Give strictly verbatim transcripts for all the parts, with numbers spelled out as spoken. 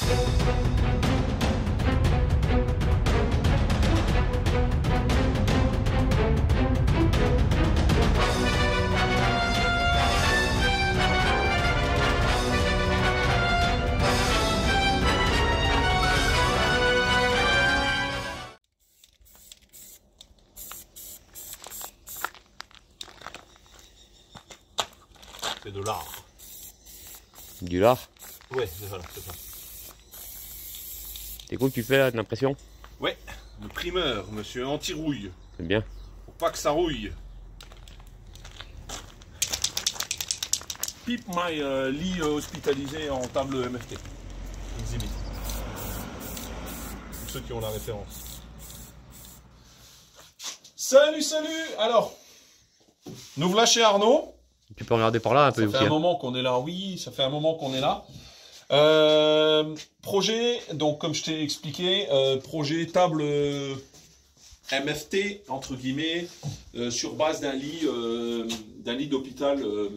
C'est de l'art. Du lard. Ouais, voilà, c'est ça. C'est quoi que tu fais là, l'impression? Ouais, le primeur, monsieur, anti-rouille. C'est bien. Faut pas que ça rouille. Pipe my euh, lit euh, hospitalisé en table M F T. Exhibit. Pour ceux qui ont la référence. Salut, salut. Alors, nous voilà chez Arnaud. Tu peux regarder par là un peu Ça fait aussi. un moment qu'on est là, oui, ça fait un moment qu'on est là. Euh, projet, donc comme je t'ai expliqué, euh, projet table euh, M F T, entre guillemets, euh, sur base d'un lit, euh, d'un lit d'hôpital euh,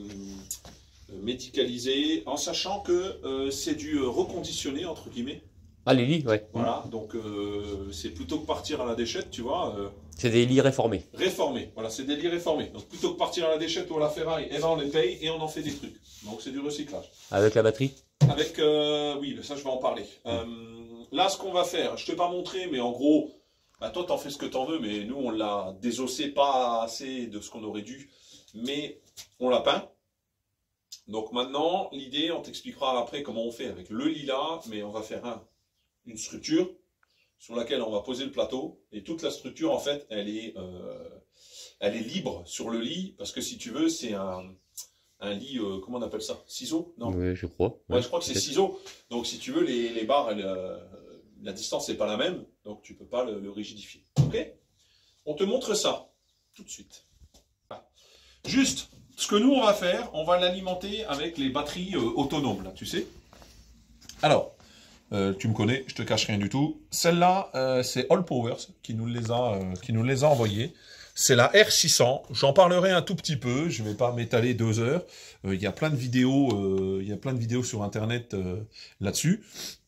médicalisé, en sachant que euh, c'est du reconditionné, entre guillemets. Ah, les lits, ouais. Voilà, donc euh, c'est plutôt que partir à la déchette, tu vois. Euh, C'est des lits réformés. Réformés, voilà, c'est des lits réformés. Donc plutôt que partir à la déchette ou à la ferraille, eh ben, on les paye et on en fait des trucs. Donc c'est du recyclage. Avec la batterie? Avec, euh, oui, ça je vais en parler. Euh, là, ce qu'on va faire, je ne t'ai pas montré, mais en gros, bah, toi t'en fais ce que t'en veux, mais nous on l'a désossé pas assez de ce qu'on aurait dû, mais on l'a peint. Donc maintenant, l'idée, on t'expliquera après comment on fait avec le lilas, mais on va faire un, une structure sur laquelle on va poser le plateau, et toute la structure, en fait, elle est, euh, elle est libre sur le lit, parce que si tu veux, c'est un, un lit, euh, comment on appelle ça? Ciseaux? Non. Oui, je crois. Ouais, Ouais, je crois que c'est ciseaux. Donc, si tu veux, les, les barres, elles, euh, la distance n'est pas la même, donc tu peux pas le, le rigidifier. Ok? On te montre ça, tout de suite. Voilà. Juste, ce que nous, on va faire, on va l'alimenter avec les batteries euh, autonomes, là, tu sais? Alors, Euh, tu me connais, je te cache rien du tout. Celle-là, euh, c'est All Powers qui nous les a, euh, qui nous les a envoyées. C'est la R six cents. J'en parlerai un tout petit peu. Je ne vais pas m'étaler deux heures. Il euh, y a plein de vidéos, il euh, y a plein de vidéos sur Internet euh, là-dessus.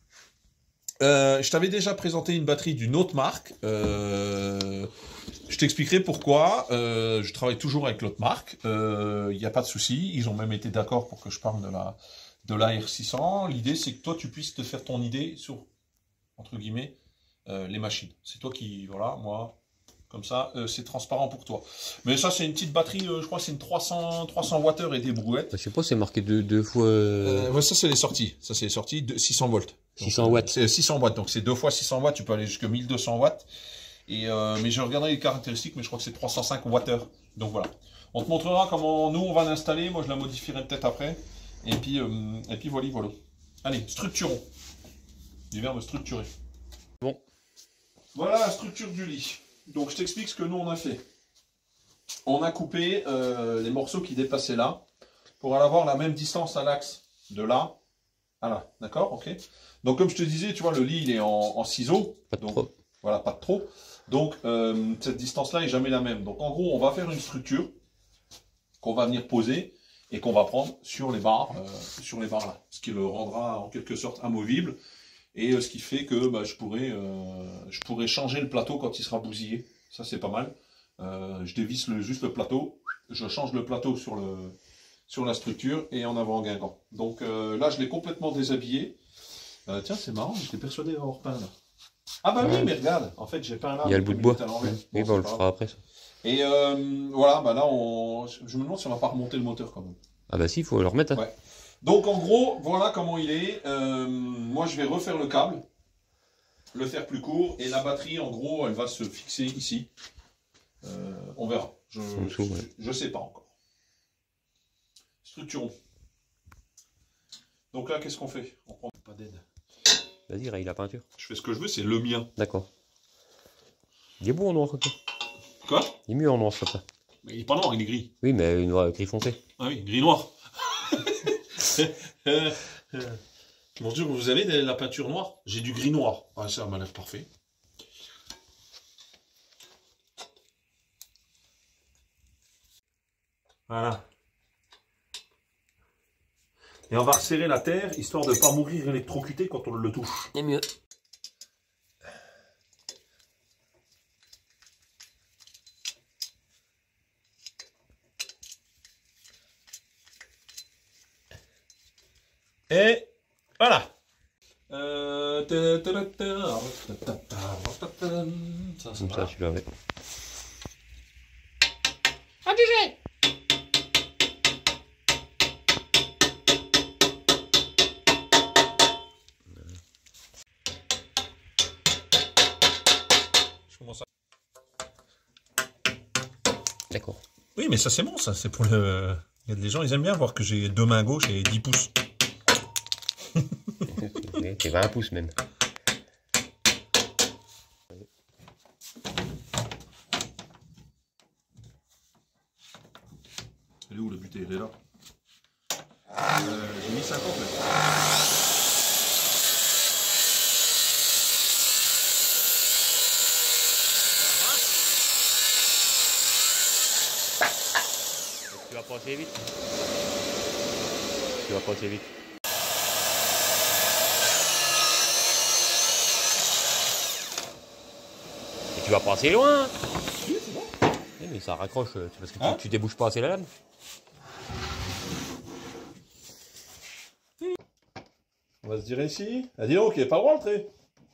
Euh, je t'avais déjà présenté une batterie d'une autre marque. Euh, je t'expliquerai pourquoi. Euh, je travaille toujours avec l'autre marque. Il euh, n'y a pas de souci. Ils ont même été d'accord pour que je parle de la de la R six cents. L'idée, c'est que toi, tu puisses te faire ton idée sur, entre guillemets, euh, les machines. C'est toi qui, voilà, moi, comme ça, euh, c'est transparent pour toi. Mais ça, c'est une petite batterie, euh, je crois que c'est une trois cents, trois cents watts et des brouettes. Je sais pas, c'est marqué deux, deux fois... Euh... Euh, ouais, ça, c'est les sorties. Ça, c'est les sorties de six cents volts. six cents watts. C'est six cents watts, donc c'est deux fois six cents watts, tu peux aller jusqu'à mille deux cents watts. Et, euh, mais je regarderai les caractéristiques, mais je crois que c'est trois cent cinq wattheures. Donc voilà. On te montrera comment nous, on va l'installer. Moi, je la modifierai peut-être après. Et puis, euh, et puis voilà, voilà. Allez, structurons. Du verbe structurer. Bon. Voilà la structure du lit. Donc je t'explique ce que nous on a fait. On a coupé euh, les morceaux qui dépassaient là pour avoir la même distance à l'axe de là à là. D'accord? Ok. Donc comme je te disais, tu vois, le lit il est en, en ciseaux. Pas de donc, trop. Voilà, pas de trop. Donc euh, cette distance-là est jamais la même. Donc en gros, on va faire une structure qu'on va venir poser et qu'on va prendre sur les barres, euh, sur les barres là, ce qui le rendra en quelque sorte amovible, et euh, ce qui fait que bah, je pourrais, euh, je pourrais changer le plateau quand il sera bousillé. Ça c'est pas mal. Euh, je dévisse le, juste le plateau, je change le plateau sur le, sur la structure et en avant en guingant. Donc euh, là je l'ai complètement déshabillé. Euh, tiens c'est marrant, j'étais persuadé d'avoir peint là. Ah bah oui, mais regarde, en fait j'ai peint là. Il y a le bout de bois. Bon, Oui, bah, on le fera après ça. Et euh, voilà, bah là, on... je me demande si on va pas remonter le moteur quand même. Ah bah si, il faut le remettre. Hein. Ouais. Donc en gros, voilà comment il est. Euh, moi, je vais refaire le câble, le faire plus court, et la batterie, en gros, elle va se fixer ici. Euh, on verra. Je ne dessous, ouais. je sais pas encore. Structurons. Donc là, qu'est-ce qu'on fait? On prend pas d'aide. Vas-y, raye la peinture. Je fais ce que je veux, c'est le mien. D'accord. Il est beau en noir comme ça. Quoi? Il est mieux en noir comme ça. Mais il est pas noir, il est gris. Oui, mais noir, gris foncé. Ah oui, gris-noir. Mon Dieu, vous avez de la peinture noire? J'ai du gris-noir. Ah, ça m'a l'air parfait. Voilà. Et on va resserrer la terre, histoire de ne pas mourir électrocuté quand on le touche. C'est mieux. Et voilà. Euh... Ça, Comme ça, tu l'avais. Je commence à... D'accord. Oui, mais ça c'est bon, ça. C'est pour le... Il y a des gens, ils aiment bien voir que j'ai deux mains gauches et dix pouces. C'est vingt pouces même. Elle est où la butée? Elle est là. Euh, j'ai mis cinquante là. Tu vas passer vite. Tu vas passer vite. Et tu vas pas assez loin. Oui, c'est bon. Eh, mais ça raccroche, c'est parce que tu, Hein tu débouches pas assez la lame. On va se dire ici. Ah, dis donc, il n'est pas droit le trait.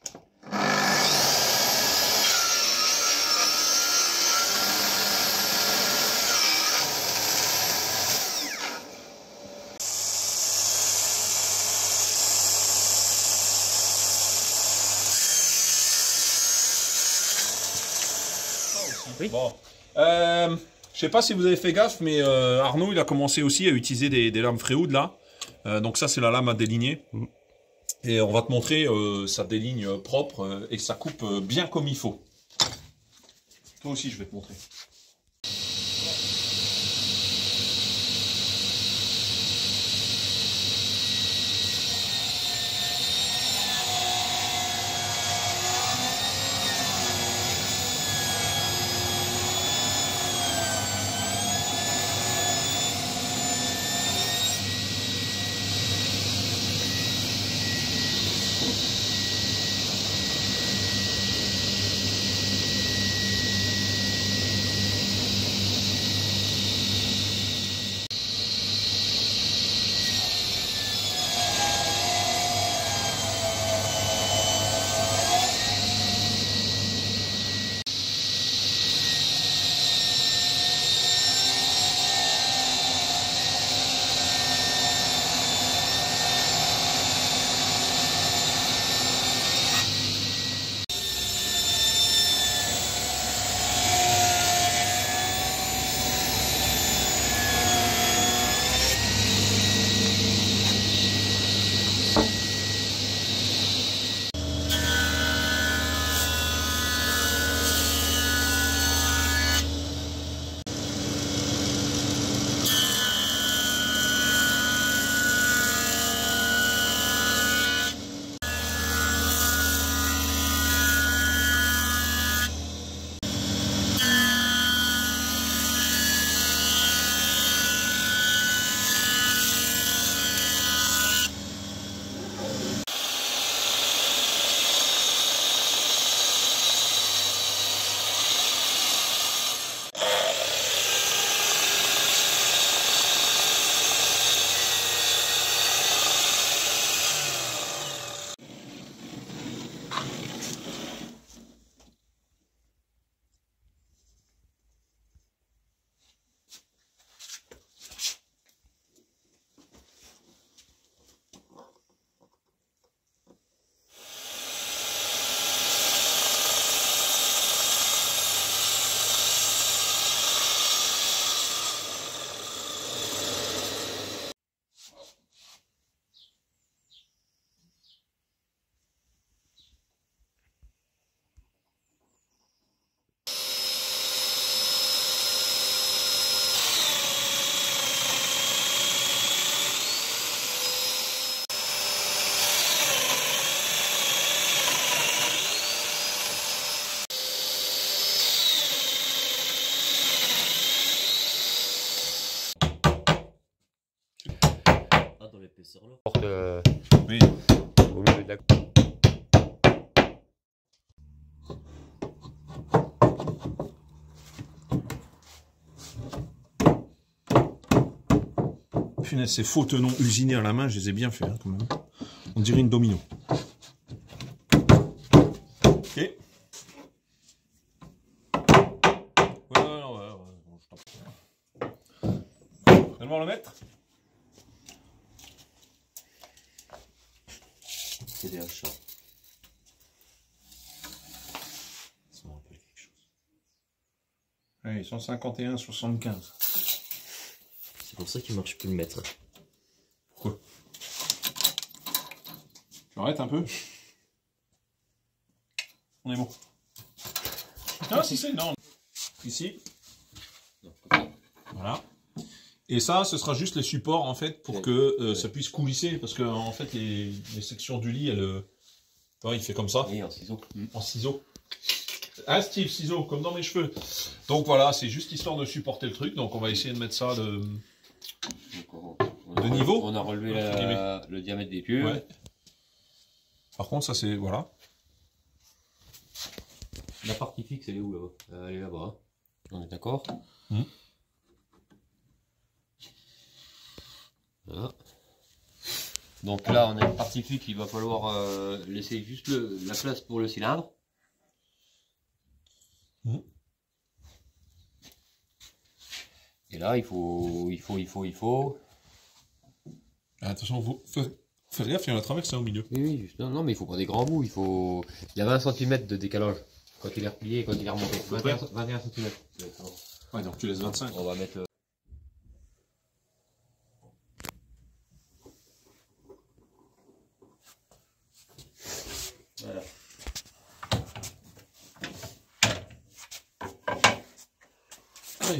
Oui. Bon. Euh, je sais pas si vous avez fait gaffe, mais euh, Arnaud, il a commencé aussi à utiliser des, des lames Freewood là. Euh, donc ça, c'est la lame à déligner. Mm. Et on va te montrer, euh, ça déligne propre euh, et ça coupe euh, bien comme il faut. Toi aussi, je vais te montrer. punaise, ces faux tenons usinés à la main, je les ai bien fait, hein, quand même. On dirait une domino. Ok. Ouais, ouais, ouais, ouais, bon, je t'en prie. Tu vas devoir le mettre? C'est des achats. Ça me rappelle quelque chose. Oui, cent cinquante et un soixante-quinze. C'est pour ça qu'il marche plus le mètre. Pourquoi? Tu arrêtes un peu? On est bon. Ah si c'est, non. Ici. Voilà. Et ça, ce sera juste les supports en fait pour que euh, ça puisse coulisser, parce que en fait les, les sections du lit, elles, euh, il fait comme ça. Oui, en ciseaux. En ciseaux. Ah Steve, ciseaux, comme dans mes cheveux. Donc voilà, c'est juste histoire de supporter le truc. Donc on va essayer de mettre ça de, Donc, on, on de a, niveau. On a relevé la, le diamètre des pieux. Ouais. Par contre, ça c'est voilà. La partie fixe, elle est où là-bas? Elle est là-bas. Hein. On est d'accord? Mmh. Voilà. Donc là, on a une partie fixe, il va falloir euh, laisser juste le, la place pour le cylindre. Mmh. Et là, il faut, il faut, il faut, il faut. Attention, vous faites gaffe, il y en a traversé au milieu. Oui, oui, juste, non, non, mais il faut pas des grands bouts. Il faut. Il y a vingt centimètres de décalage quand il est replié et quand il est remonté. vingt et un, vingt et un centimètres. Ouais, donc tu laisses vingt-cinq. On va mettre. Euh... Voilà. Allez.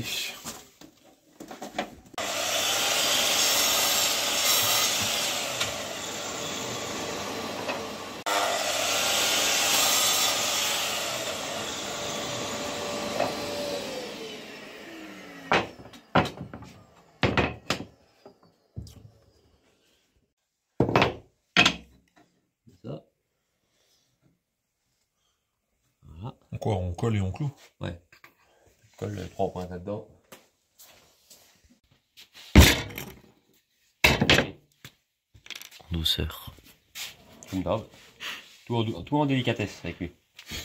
Ça. Voilà. Quoi, on colle et on cloue? Ouais. Je colle les trois points là-dedans. En douceur. Comme d'hab. Tout, en- tout en délicatesse avec lui.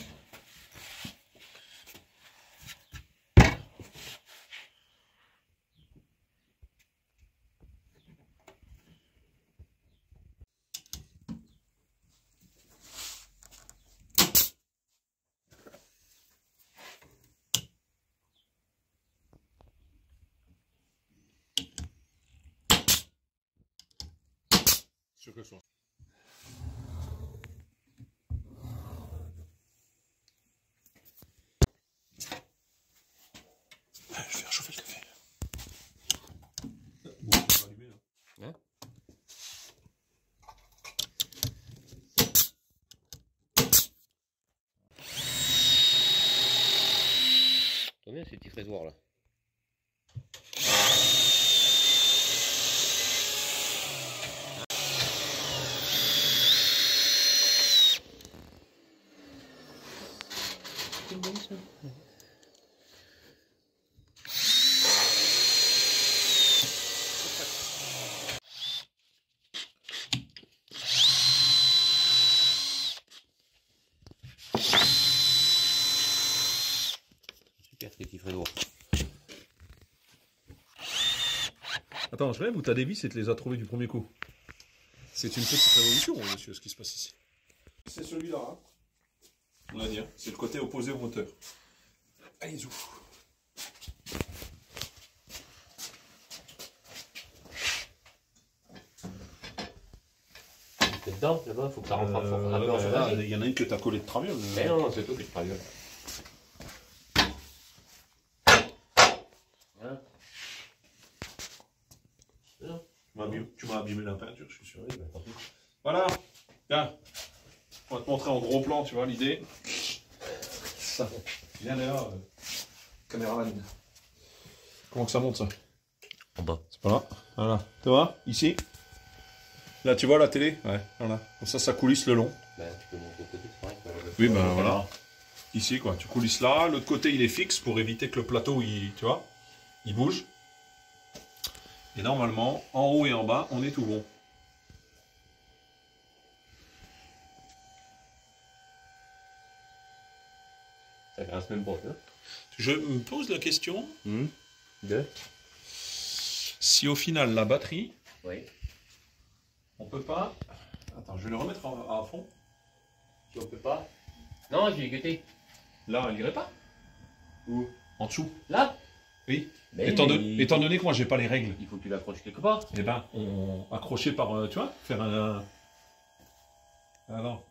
Sur que soit. Je vais faire chauffer le café. Bon, on va allumer là. Hein? T'as bien ces petits frésoirs là. Super ces petits frésoirs. Attends, je rêve ou t'as des vis et te les as trouvés du premier coup? C'est une petite révolution, monsieur, ce qui se passe ici. C'est celui-là, hein. On va dire. C'est le côté opposé au moteur. Allez, zou. C'est dedans, là-bas, faut que ça rentre Euh, un peu en ouais, sauvage. il y en a une que t'as collée de travers. Mais non, non, c'est toi qui te traviole. Voilà. Tu m'as abîmé, tu m'as abîmé la peinture, je suis sûr. Voilà. Tiens. On va te montrer en gros plan, tu vois l'idée. Ça. Viens là, euh, caméraman. Comment que ça monte ça? En bas. C'est pas là. Voilà. Tu vois, ici. Là, tu vois la télé? Ouais, voilà. Comme ça, ça coulisse le long. Ben, tu peux monter au côté, c'est pareil. Oui, ben voilà. Ici, quoi. Tu coulisses là. L'autre côté, il est fixe pour éviter que le plateau, il, tu vois, il bouge. Et normalement, en haut et en bas, on est tout bon. Ça grince même pas, hein. Je me pose la question, Mmh. De si au final la batterie, Oui. on peut pas... Attends, je vais le remettre à, à fond. Si on peut pas. Non, je vais écouter. Là, elle irait pas? Où? En dessous. Là? Oui. Mais Étant, mais de- il- étant donné que moi j'ai pas les règles, Il faut que tu l'accroches quelque part. eh ben, on accrocher par, euh, tu vois, faire un... Alors.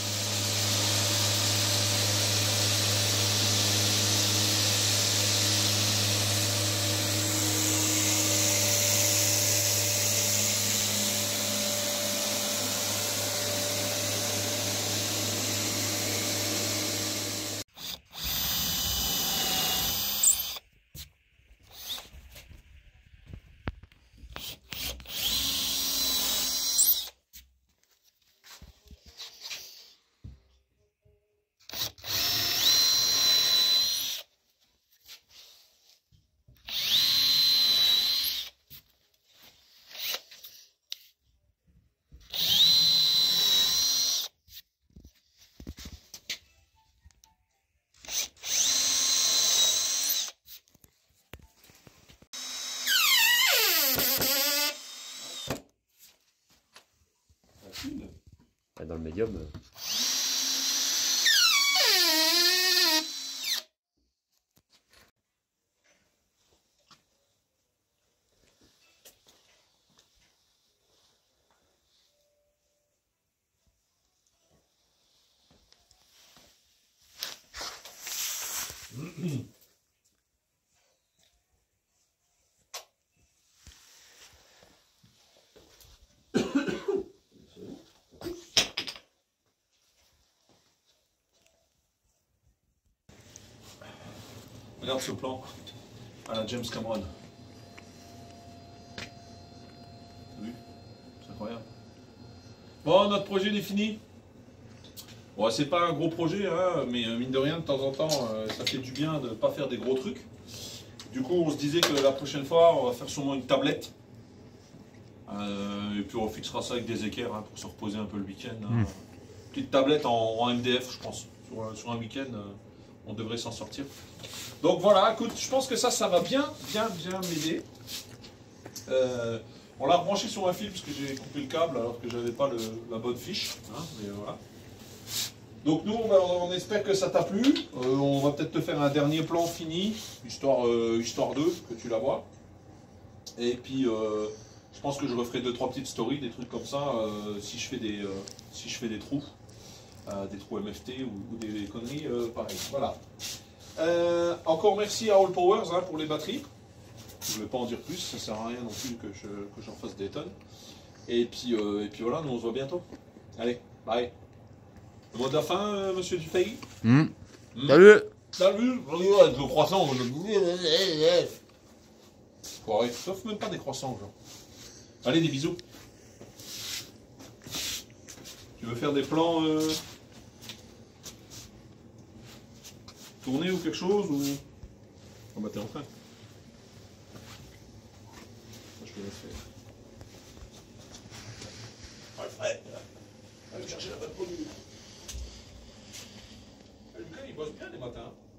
Dans le médium. euh, Regarde ce plan à la James Cameron. T'as vu? C'est incroyable. Bon, notre projet il est fini. Bon, c'est pas un gros projet, hein, mais euh, mine de rien, de temps en temps, euh, ça fait du bien de ne pas faire des gros trucs. Du coup, on se disait que la prochaine fois, on va faire sûrement une tablette. Euh, et puis on fixera ça avec des équerres hein, pour se reposer un peu le week-end. Hein. Mm. Petite tablette en, en M D F, je pense. Sur, sur un week-end, euh, on devrait s'en sortir. Donc voilà, écoute, je pense que ça, ça va bien, bien, bien m'aider. Euh, on l'a rebranché sur un fil parce que j'ai coupé le câble alors que j'avais pas le, la bonne fiche. Hein, mais voilà. Donc nous, on, va- on espère que ça t'a plu. Euh, on va peut-être te faire un dernier plan fini, histoire, euh, histoire d'eux, que tu la vois. Et puis, euh, je pense que je referai deux, trois petites stories, des trucs comme ça, euh, si, je fais des, euh, si je fais des trous, euh, des trous M F T ou, ou des conneries euh, pareilles. Voilà. Euh, encore merci à All Powers hein, pour les batteries. Je ne vais pas en dire plus, ça sert à rien non plus que je que j'en fasse des tonnes. Et puis, euh, et puis voilà, nous on se voit bientôt. Allez, bye. Le mot de la fin, euh, monsieur Dufay. Mmh. Hmm. Salut. Salut, avec le croissant. Faut arrêter, sauf même pas des croissants, genre. Allez, des bisous. Tu veux faire des plans euh, tournés ou quelque chose ou... Oh bah t'es en train. Je te laisse faire. Alfred, allez chercher la bonne produit. Lucas, il bosse bien les matins.